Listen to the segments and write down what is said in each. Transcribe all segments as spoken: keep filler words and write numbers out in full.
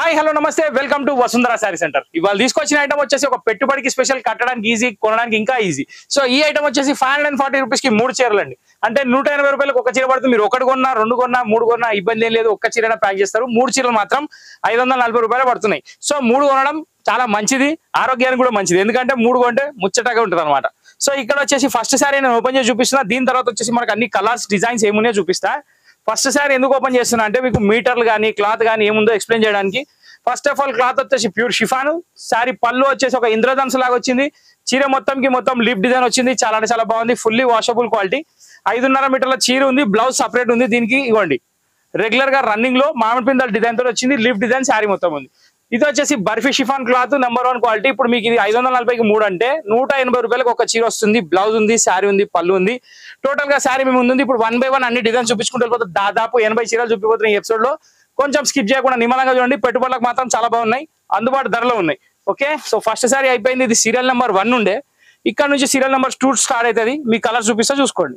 Hi hello నమస్తే welcome to Vasundhara sari centre. ఇవాళ తీసుకొచ్చిన ఐటమ్ వచ్చేసి ఒక పెట్టుబడికి స్పెషల్, కట్టడానికి ఈజీ, కొనడానికి ఇంకా ఈజీ. సో ఈ ఐటమ్ వచ్చేసి five hundred and forty rupees కి మూడు చీరలు అండి. అంటే నూట ఎనభై రూపాయలకు ఒక చీర పడుతుంది. మీరు ఒకటి కొన్నా, రెండు కొన్నా, మూడు కొన్నా ఇబ్బంది ఏం లేదు. ఒక్క చీర ప్యాక్ చేస్తారు. మూడు చీరలు మాత్రం ఐదు వందల నలభై రూపాయలు పడుతున్నాయి. సో మూడు కొనడం చాలా మంచిది, ఆరోగ్యానికి కూడా మంచిది. ఎందుకంటే మూడు కొంటే ముచ్చటగా ఉంటుంది అనమాట. సో ఇక్కడ వచ్చేసి ఫస్ట్ శారీ నేను ఓపెన్ చేసి చూపిస్తున్నా. దీని తర్వాత వచ్చేసి మనకు అన్ని కలర్స్, డిజైన్స్ ఏమున్నాయో చూపిస్తా. ఫస్ట్ శారీ ఎందుకు ఓపెన్ చేస్తున్నా అంటే మీకు మీటర్లు కానీ క్లాత్ కానీ ఏముందో ఎక్స్ప్లెయిన్ చేయడానికి. ఫస్ట్ ఆఫ్ ఆల్ క్లాత్ వచ్చేసి ప్యూర్ షిఫాన్ శారీ. పళ్ళు వచ్చేసి ఒక ఇంద్రధనుసు లాగా వచ్చింది. చీర మొత్తంకి మొత్తం లీఫ్ డిజైన్ వచ్చింది. చాలా అంటే చాలా బాగుంది. Fully washable quality. ఐదున్నర మీటర్ల చీర ఉంది. బ్లౌజ్ సపరేట్ ఉంది. దీనికి ఇవ్వండి రెగ్యులర్ గా రన్నింగ్ లో మామిడి పిందల డిజైన్ తో వచ్చింది. లీఫ్ డిజైన్ శారీ మొత్తం ఉంది. ఇది వచ్చేసి barfi chiffon cloth number one quality. ఇప్పుడు మీకు ఇది ఐదు వందల నలభైకి మూడు అంటే నూట ఎనభై రూపాయలకు ఒక చీర వస్తుంది. బ్లౌజ్ ఉంది, శారీ ఉంది, పళ్ళు ఉంది. టోటల్ గా శారీ మేము ఉంది. ఇప్పుడు వన్ బై వన్ అన్ని డిజైన్ చూపించుకుంటూ వెళ్ళిపోతుంది. దాదాపు ఎనభై చీరలు చూపిపోతున్నాయి ఈ ఎపిసోడ్ లో. కొంచెం స్కిప్ చేయకుండా నిమ్మలంగా చూడండి. పెట్టుబడులకు మాత్రం చాలా బాగున్నాయి, అందుబాటు ధరలో ఉన్నాయి. ఓకే, సో ఫస్ట్ సారీ అయిపోయింది. ఇది సీరియల్ నెంబర్ వన్ ఉండే. ఇక్కడ నుంచి సీరియల్ నెంబర్ టూ స్టార్ట్ అవుతుంది. మీ కలర్ చూపిస్తా చూసుకోండి.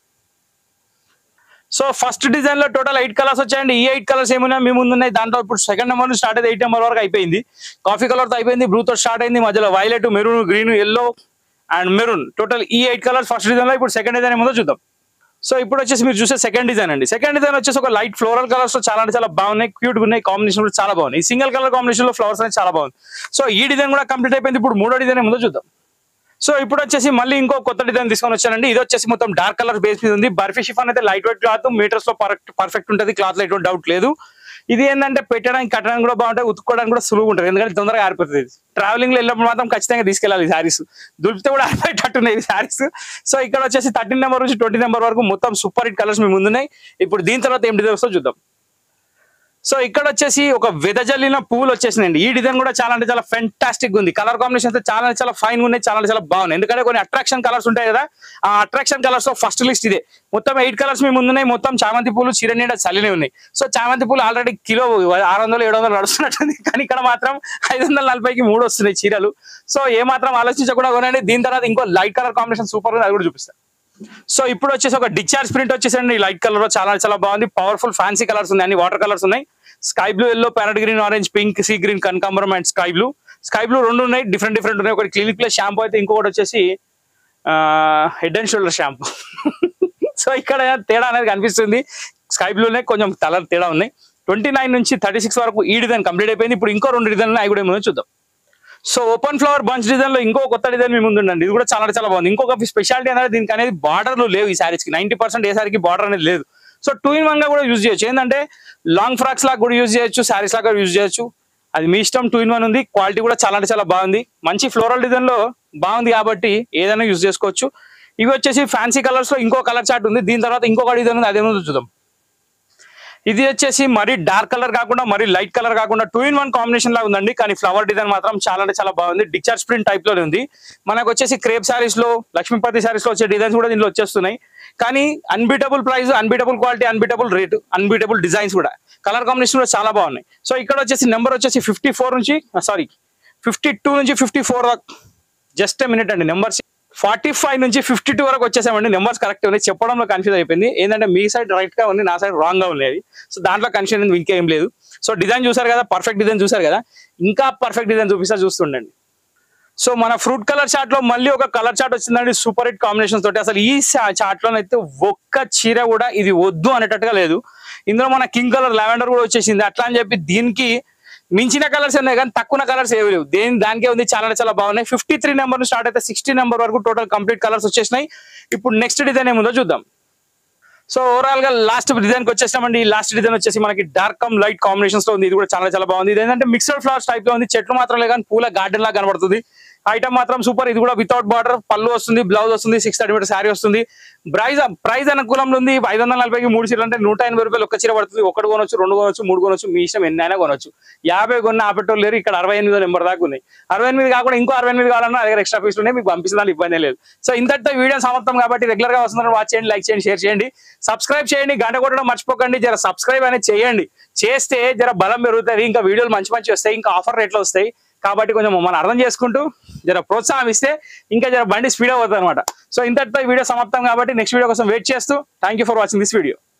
సో ఫస్ట్ డిజైన్ లో టోటల్ ఎయిట్ కలర్స్ వచ్చాయండి. ఈ ఎయిట్ కలర్స్ ఏమైనా మీ ముందు ఉన్నాయి. దాంట్లో ఇప్పుడు సెకండ్ నెంబర్ నుంచి స్టార్ట్ అయితే ఎయిట్ నెంబర్ వరకు అయిపోయింది. కాఫీ కలర్ తో అయిపోయింది, బ్లూ తో స్టార్ట్ అయింది, మధ్యలో violet, maroon, green, yellow and maroon. Total ఈ ఎయిట్ కలర్స్ ఫస్ట్ డిజైన్ లో. ఇప్పుడు సెకండ్ డిజైన్ ఏమో చూద్దాం. సో ఇప్పుడు వచ్చేసి మీరు చూసే సెకండ్ డిజైన్ అండి. సెకండ్ డిజైన్ వచ్చేసి ఒక లైట్ ఫ్లోరల్ కలర్స్ చాలా అంటే చాలా బాగున్నాయి, క్యూట్ గా ఉన్నాయి. కాంబినేషన్ కూడా చాలా బాగుంది. ఈ సింగిల్ కలర్ కాంబినేషన్ లో ఫ్లవర్స్ అనేది చాలా బాగుంది. సో ఈ డిజైన్ కూడా కంప్లీట్ అయిపోయింది. ఇప్పుడు మూడో డిజైన్ ఏమో చూద్దాం. సో ఇప్పుడు వచ్చేసి మళ్ళీ ఇంకో కొత్త డిజైన్ తీసుకొని వచ్చానండి. ఇది వచ్చేసి మొత్తం డార్క్ కలర్ బేస్ మీద ఉంది. బర్ఫీ షిఫాన్ అయితే లైట్ వెయిట్ క్లాత్, మీటర్స్ లో పర్ఫెక్ట్ ఉంటుంది. క్లాత్ లో ఎటువంటి డౌట్ లేదు. ఇది ఏంటంటే పెట్టడానికి, కట్టడానికి కూడా బాగుంటాయి, ఉతుక్కోవడానికి కూడా సులువు ఉంటుంది. ఎందుకంటే తొందరగా ఆరిపోతుంది. ట్రావెలింగ్ లో వెళ్ళినప్పుడు మాత్రం ఖచ్చితంగా తీసుకెళ్ళాలి శారీస్. దులిపితే కూడా ఆరిపోయేటట్టున్నాయి శారీస్. సో ఇక్కడ వచ్చేసి థర్టీన్ నెంబర్ నుంచి ట్వంటీ నెంబర్ వరకు మొత్తం సూపర్ హిట్ కలర్స్ మీ ముందున్నాయి. ఇప్పుడు దీని తర్వాత ఏం డిజైన్ వస్తుందో చూద్దాం. సో ఇక్కడ వచ్చేసి ఒక వెదజల్లిన పూలు వచ్చేసిందండి. ఈ డిజైన్ కూడా చాలా అంటే చాలా ఫెంటాస్టిక్ ఉంది. కలర్ కాంబినేషన్ చాలా చాలా ఫైన్ ఉన్నాయి, చాలా చాలా బాగున్నాయి. ఎందుకంటే కొన్ని అట్రాక్షన్ కలర్స్ ఉంటాయి కదా, ఆ అట్రాక్షన్ కలర్స్ లో ఫస్ట్ లిస్ట్ ఇదే. మొత్తం ఎయిట్ కలర్స్ మేము ముందున్నాయి. మొత్తం చామంతి పూలు చీర నిండా చల్లినే ఉన్నాయి. సో చామంతి పూలు ఆల్రెడీ కిలో ఆరు వందలు ఏడు వందలు నడుస్తున్నట్టుంది. కానీ ఇక్కడ మాత్రం ఐదు వందల నలభైకి మూడు వస్తున్నాయి చీరలు. సో ఏ మాత్రం ఆలోచించకుండా కొనండి. దీని తర్వాత ఇంకో లైట్ కలర్ కాంబినేషన్ సూపర్ ఉంది, అది కూడా చూపిస్తాను. సో ఇప్పుడు వచ్చేసి ఒక డిశ్చార్జ్ ప్రింట్ వచ్చేసండి. లైట్ కలర్ లో చాలా చాలా బాగుంది. పవర్ఫుల్ ఫ్యాన్సీ కలర్స్ ఉన్నాయి, అన్ని వాటర్ కలర్స్ ఉన్నాయి. Sky blue, yellow, parrot green, orange, pink, sea green, కనకాంబరం and sky blue. Sky blue రెండు ఉన్నాయి, డిఫరెంట్ డిఫరెంట్ ఉన్నాయి. ఒకటి క్లినిక్ ప్లస్ షాంపూ అయితే, ఇంకొకటి వచ్చేసి head and shoulder shampoo. So ఇక్కడ తేడా అనేది కనిపిస్తుంది. స్కై బ్లూనే కొంచెం కలర్ తేడా ఉన్నాయి. ట్వంటీ నైన్ నుంచి థర్టీ సిక్స్ వరకు ఈ డిజైన్ కంప్లీట్ అయిపోయింది. ఇప్పుడు ఇంకో రెండు డిజైన్లు అవి కూడా ఏమో చూద్దాం. So open flower bunch design లో ఇంకో కొత్త డిజైన్ మీ ముందుండండి. ఇది కూడా చాలా చాలా బాగుంది. ఇంకొక స్పెషాలిటీ అనేది దీనికి అనేది బార్డర్లు లేవు ఈ శారీస్ కి. నైన్టీ పర్సెంట్ ఏ శారీకి బార్డర్ అనేది లేదు. సో టూ ఇన్ వన్ గా కూడా యూజ్ చేయొచ్చు. ఏంటంటే లాంగ్ ఫ్రాక్స్ లాగా కూడా యూజ్ చేయొచ్చు, శారీస్ లాగా యూజ్ చేయొచ్చు. అది మీ ఇష్టం. టూ ఇన్ వన్ ఉంది. క్వాలిటీ కూడా చాలా అంటే చాలా బాగుంది. మంచి ఫ్లోరల్ డిజైన్ లో బాగుంది కాబట్టి ఏదైనా యూజ్ చేసుకోవచ్చు. ఇవి వచ్చేసి ఫ్యాన్సీ కలర్స్ లో ఇంకో కలర్ చార్ట్ ఉంది. దీని తర్వాత ఇంకొక డిజైన్ ఉంది, అదేమో చూద్దాం. ఇది వచ్చేసి మరీ డార్క్ కలర్ కాకుండా మరీ లైట్ కలర్ కాకుండా టూ ఇన్ వన్ కాంబినేషన్ లాగా ఉందండి. కానీ ఫ్లవర్ డిజైన్ మాత్రం చాలా అంటే చాలా బాగుంది. డిశ్చార్జ్ ప్రింట్ టైప్ లోనే ఉంది. మనకు వచ్చేసి క్రేప్ శారీస్ లో, లక్ష్మీపతి శారీస్ లో వచ్చే డిజైన్స్ కూడా దీనిలో వచ్చేస్తున్నాయి. కానీ unbeatable price, unbeatable quality, unbeatable rate, unbeatable designs కూడా. కలర్ కాంబినేషన్ కూడా చాలా బాగున్నాయి. సో ఇక్కడ వచ్చేసి నెంబర్ వచ్చేసి ఫిఫ్టీ ఫోర్ నుంచి సారీ ఫిఫ్టీ టూ నుంచి ఫిఫ్టీ ఫోర్ జస్ట్ మినిట్ అండి. నెంబర్స్ ఫార్టీ ఫైవ్ నుంచి ఫిఫ్టీ టూ వరకు వచ్చేసామండి. నెంబర్స్ కరెక్ట్ ఉన్నాయి. చెప్పడంలో కన్ఫ్యూజ్ అయిపోయింది. ఏంటంటే మీ సైడ్ రైట్ గా ఉంది, నా సైడ్ రాంగ్ గా ఉన్నాయి. సో దాంట్లో కన్ఫ్యూజన్ ఇంకేం లేదు. సో డిజైన్ చూసారు కదా, పర్ఫెక్ట్ డిజైన్ చూసారు కదా. ఇంకా పర్ఫెక్ట్ డిజైన్ చూపిస్తా, చూస్తుండండి. సో మన ఫ్రూట్ కలర్ చార్ట్ లో మళ్ళీ ఒక కలర్ చార్ట్ వచ్చిందండి, సూపర్ హిట్ కాంబినేషన్ తోటి. అసలు ఈ చార్ట్ లోనైతే ఒక్క చీర కూడా ఇది వద్దు అనేటట్టుగా లేదు. ఇందులో మన కింగ్ కలర్, లావెండర్ కూడా వచ్చేసింది. అట్లా అని చెప్పి దీనికి మించిన కలర్స్ ఉన్నాయి కానీ తక్కువ కలర్స్ ఏవి లేవు. దేని దానికే ఉంది. చాలా చాలా బాగున్నాయి. ఫిఫ్టీ త్రీ నెంబర్ నుంచి స్టార్ట్ అయితే సిక్స్టీ నెంబర్ వరకు టోటల్ కంప్లీట్ కలర్స్ వచ్చేసినాయి. ఇప్పుడు నెక్స్ట్ డిజైన్ ఏముందో చూద్దాం. సో ఓవరాల్ గా లాస్ట్ డిజైన్ కి వచ్చేసామండి. ఈ లాస్ట్ డిజైన్ వచ్చేసి మనకి డార్క్ కమ్ లైట్ కాంబినేషన్స్ లో ఉంది. ఇది కూడా చాలా చాలా బాగుంది. ఇది ఏంటంటే మిక్స్డ్ ఫ్లవర్స్ టైప్ లో ఉంది. చెట్లు మాత్రం లేదు కానీ పూల గార్డెన్ లాగా కనబడుతుంది. ఐటమ్ మాత్రం సూపర్. ఇది కూడా వితౌట్ బార్డర్, పళ్ళు వస్తుంది, బ్లౌజ్ వస్తుంది, సిక్స్ థర్టీ మీటర్ శారీ వస్తుంది. ప్రైజ్ ప్రైజ్ అనుకూలంలో ఉంది. ఐదు వందల నలభైకి మూడు చీరలు అంటే నూట ఎనభై రూపాయలు ఒక్క చీర పడుతుంది. ఒకటి కొనొచ్చు, రెండు కొనొచ్చు, మూడు కొనొచ్చు, మీ ఇష్టం ఎన్ని అయినా కొనొచ్చు. యాభై కొన్న ఆపేటోళ్ళు లేరు. ఇక్కడ అరవై ఎనిమిది నెంబర్ దాకా ఉన్నాయి. అరవై ఎనిమిది కాకుండా ఇంకో అరవై ఎనిమిది కావాలన్నా దగ్గర ఎక్స్ట్రా పీస్ ఉన్నాయి, మీకు పంపిస్తున్నా ఇబ్బంది లేదు. సో ఇంతటితో వీడియో సమాప్తం కాబట్టి రెగ్యులర్ గా వస్తున్నారు. వాచ్ చేయండి, లైక్ చేయండి, షేర్ చేయండి, సబ్స్క్రైబ్ చేయండి, గంట కొట్టడం మర్చిపోకండి. జర సబ్స్క్రైబ్ అనేది చేయండి. చేస్తే జర బలం పెరుగుతుంది. ఇంకా వీడియోలు మంచి మంచి వస్తాయి, ఇంకా ఆఫర్ రేట్లు వస్తాయి. కాబట్టి కొంచెం మనం అర్థం చేసుకుంటూ జర ప్రోత్సాహం ఇస్తే ఇంకా జర బండి స్పీడ్ అవుతుంది అనమాట. సో ఇంతటితో వీడియో సమాప్తం కాబట్టి నెక్స్ట్ వీడియో కోసం వెయిట్ చేస్తూ thank you for watching this video.